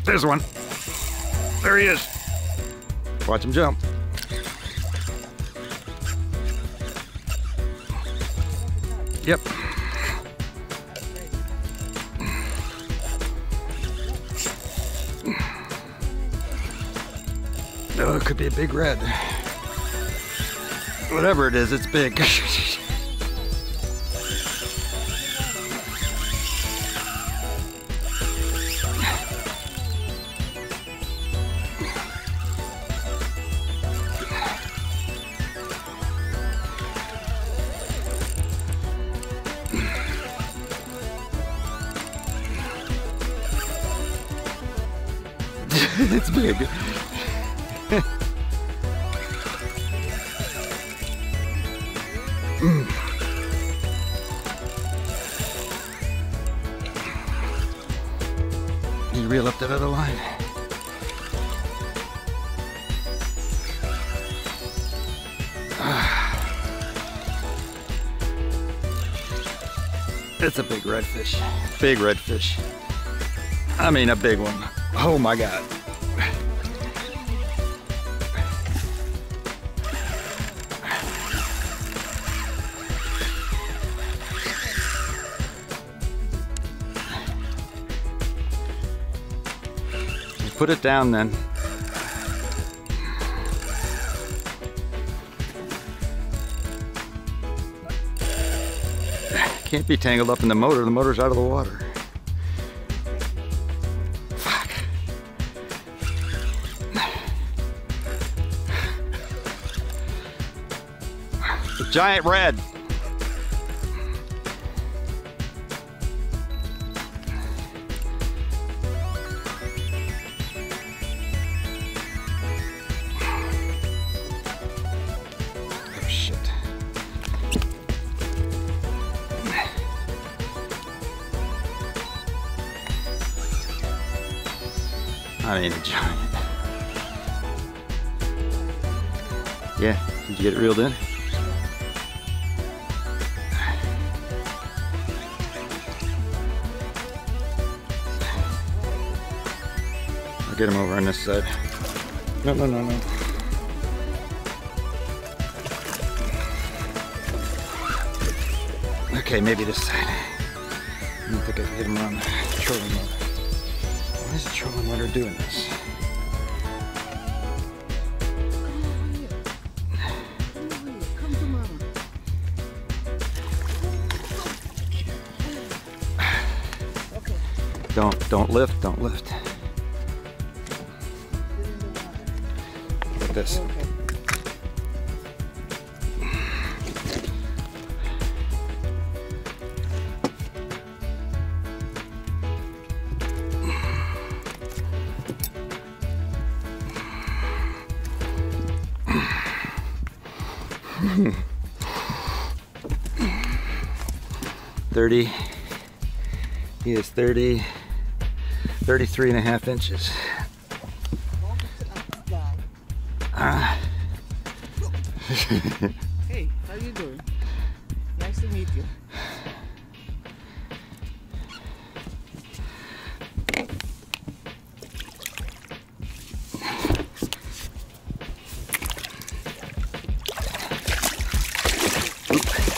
There's one. There he is. Watch him jump. Yep. Oh, it could be a big red. Whatever it is, it's big. It's big. You reel up that other line. It's a big redfish. Big redfish. I mean, a big one. Oh my God. Put it down then. Can't be tangled up in the motor. The motor's out of the water. Fuck. It's a giant red. I mean, a giant. Yeah, did you get it reeled in? I'll get him over on this side. No, no, no, no. Okay, maybe this side. I don't think I can get him around the trolling motor. Why is the trolling motor doing this? Don't lift, don't lift. Like this. He is 33.5 inches. Hey, how you doing? Nice to meet you. Oops.